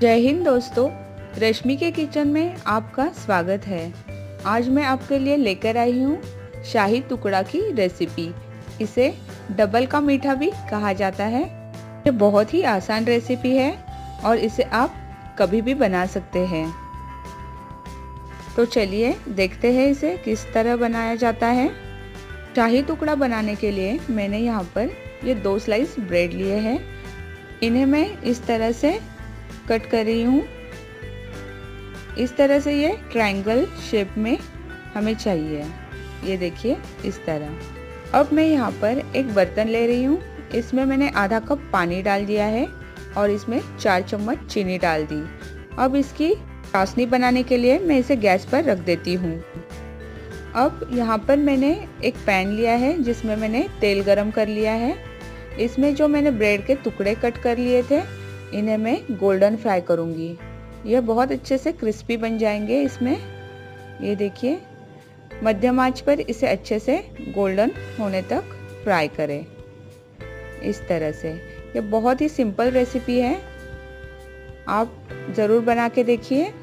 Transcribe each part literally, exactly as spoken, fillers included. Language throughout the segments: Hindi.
जय हिंद दोस्तों, रश्मि के किचन में आपका स्वागत है। आज मैं आपके लिए लेकर आई हूँ शाही टुकड़ा की रेसिपी। इसे डबल का मीठा भी कहा जाता है। ये बहुत ही आसान रेसिपी है और इसे आप कभी भी बना सकते हैं। तो चलिए देखते हैं इसे किस तरह बनाया जाता है। शाही टुकड़ा बनाने के लिए मैंने यहाँ पर ये दो स्लाइस ब्रेड लिए हैं। इन्हें मैं इस तरह से कट कर रही हूँ। इस तरह से ये ट्रायंगल शेप में हमें चाहिए। ये देखिए इस तरह। अब मैं यहाँ पर एक बर्तन ले रही हूँ। इसमें मैंने आधा कप पानी डाल दिया है और इसमें चार चम्मच चीनी डाल दी। अब इसकी चाशनी बनाने के लिए मैं इसे गैस पर रख देती हूँ। अब यहाँ पर मैंने एक पैन लिया है जिसमें मैंने तेल गरम कर लिया है। इसमें जो मैंने ब्रेड के टुकड़े कट कर लिए थे इन्हें मैं गोल्डन फ्राई करूँगी। यह बहुत अच्छे से क्रिस्पी बन जाएंगे इसमें। ये देखिए, मध्यम आंच पर इसे अच्छे से गोल्डन होने तक फ्राई करें। इस तरह से ये बहुत ही सिंपल रेसिपी है, आप ज़रूर बना के देखिए।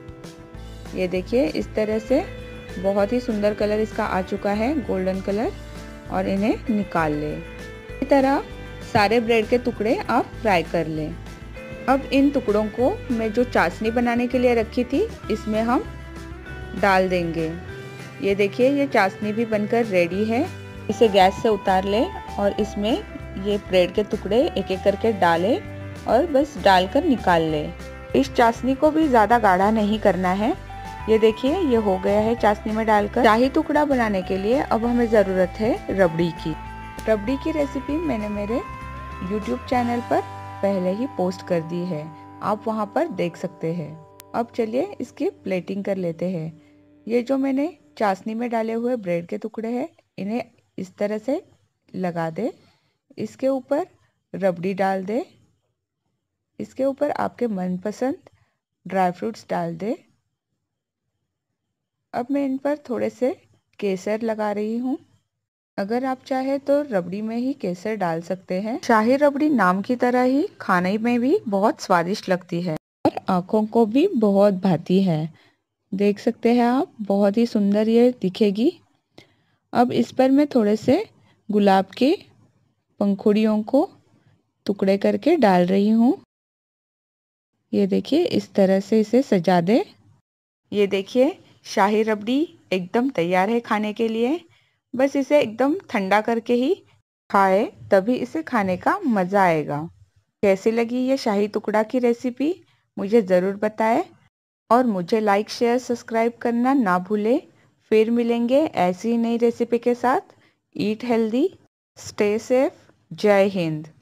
ये देखिए इस तरह से बहुत ही सुंदर कलर इसका आ चुका है, गोल्डन कलर। और इन्हें निकाल लें। इसी तरह सारे ब्रेड के टुकड़े आप फ्राई कर लें। अब इन टुकड़ों को मैं जो चाशनी बनाने के लिए रखी थी इसमें हम डाल देंगे। ये देखिए ये चाशनी भी बनकर रेडी है। इसे गैस से उतार लें और इसमें ये ब्रेड के टुकड़े एक एक करके डालें और बस डालकर निकाल लें। इस चाशनी को भी ज़्यादा गाढ़ा नहीं करना है। ये देखिए ये हो गया है चाशनी में डालकर। शाही टुकड़ा बनाने के लिए अब हमें ज़रूरत है रबड़ी की। रबड़ी की रेसिपी मैंने मेरे यूट्यूब चैनल पर पहले ही पोस्ट कर दी है, आप वहां पर देख सकते हैं। अब चलिए इसकी प्लेटिंग कर लेते हैं। ये जो मैंने चाशनी में डाले हुए ब्रेड के टुकड़े हैं इन्हें इस तरह से लगा दे। इसके ऊपर रबड़ी डाल दे। इसके ऊपर आपके मनपसंद ड्राई फ्रूट्स डाल दे। अब मैं इन पर थोड़े से केसर लगा रही हूँ। अगर आप चाहे तो रबड़ी में ही केसर डाल सकते हैं। शाही रबड़ी नाम की तरह ही खाने में भी बहुत स्वादिष्ट लगती है और आँखों को भी बहुत भाती है। देख सकते हैं आप, बहुत ही सुंदर ये दिखेगी। अब इस पर मैं थोड़े से गुलाब के पंखुड़ियों को टुकड़े करके डाल रही हूँ। ये देखिए इस तरह से इसे सजा दे। ये देखिए शाही रबड़ी एकदम तैयार है खाने के लिए। बस इसे एकदम ठंडा करके ही खाए, तभी इसे खाने का मज़ा आएगा। कैसी लगी ये शाही टुकड़ा की रेसिपी मुझे ज़रूर बताएं और मुझे लाइक शेयर सब्सक्राइब करना ना भूलें। फिर मिलेंगे ऐसी ही नई रेसिपी के साथ। Eat healthy, stay safe. जय हिंद।